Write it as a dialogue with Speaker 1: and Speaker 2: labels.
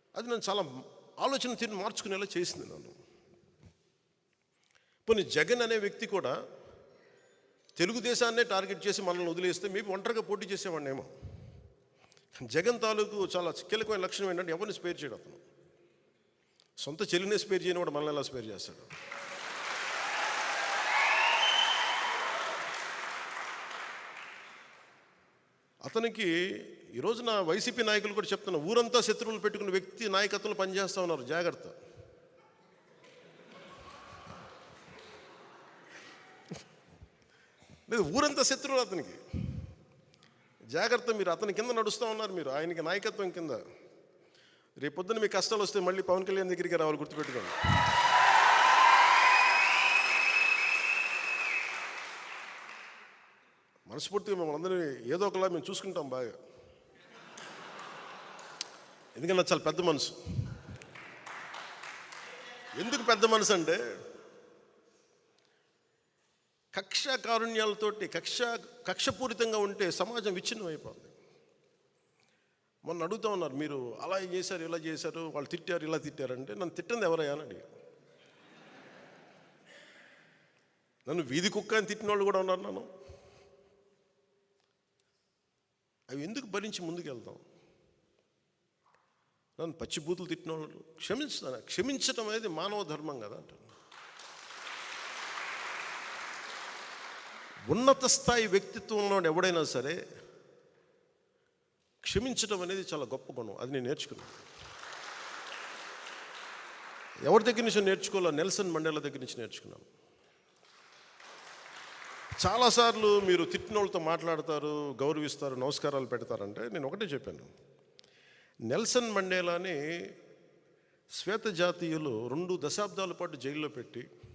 Speaker 1: అది నన్ను చాలా ఆలోచన తీరు మార్చుకునేలా చేసింది నన్ను. పోనీ జగన్ అనే వ్యక్తి కూడా తెలుగుదేశాన్నే టార్గెట్ చేసి మనల్ని వదిలేస్తే మేబీ ఒంటరిగా పోటీ చేసేవాడినేమో. జగన్ తాలూకు చాలా కీలకమైన లక్షణం ఏంటంటే ఎవరిని స్పేర్ చేయడం. అతను సొంత చెల్లినే స్పేర్ చేయని కూడా మనల్ని ఎలా స్పేర్ చేస్తాడు. అతనికి ఈ రోజున వైసీపీ నాయకులు కూడా చెప్తున్నారు, ఊరంతా శత్రువులు పెట్టుకున్న వ్యక్తి నాయకత్వంలో పనిచేస్తూ ఉన్నారు, జాగ్రత్త. లేదు, ఊరంతా శత్రువులు అతనికి, జాగ్రత్త. మీరు అతని కింద నడుస్తూ ఉన్నారు, మీరు ఆయనకి నాయకత్వం కింద. రేపొద్దున మీకు కష్టాలు వస్తే మళ్ళీ పవన్ కళ్యాణ్ దగ్గరికి రావాలి, గుర్తుపెట్టుకోండి. మనస్ఫూర్తిగా మేము అందరినీ ఏదో ఒకలా మేము చూసుకుంటాం బాగా. ఎందుకంటే చాలా పెద్ద మనసు. ఎందుకు పెద్ద మనసు అంటే కక్ష కారుణ్యాలతోటి కక్షపూరితంగా ఉంటే సమాజం విచ్ఛిన్నం అయిపోతుంది. మొన్న అడుగుతూ ఉన్నారు, మీరు అలా చేశారు ఇలా చేశారు, వాళ్ళు తిట్టారు ఇలా తిట్టారంటే నన్ను తిట్టింది ఎవరయ్యా అని అడిగారు. నన్ను వీధి కుక్క అని తిట్టిన వాళ్ళు కూడా ఉన్నారు. నన్ను అవి ఎందుకు భరించి ముందుకు వెళ్తాం? నన్ను పచ్చిబూతులు తిట్టిన వాళ్ళు క్షమించడం అనేది మానవ ధర్మం కదా అంటారు. ఉన్నత స్థాయి వ్యక్తిత్వంలో ఎవడైనా సరే క్షమించడం అనేది చాలా గొప్ప గుణం. అది నేను నేర్చుకున్నాను. ఎవరి దగ్గర నుంచి నేర్చుకోవాలో? నెల్సన్ మండేలా దగ్గర నుంచి నేర్చుకున్నాను. చాలాసార్లు మీరు తిట్టిన వాళ్ళతో మాట్లాడతారు, గౌరవిస్తారు, నమస్కారాలు పెడతారంటే నేను ఒకటే చెప్పాను, నెల్సన్ మండేలాని శ్వేత జాతీయులు 2 దశాబ్దాల పాటు జైల్లో పెట్టి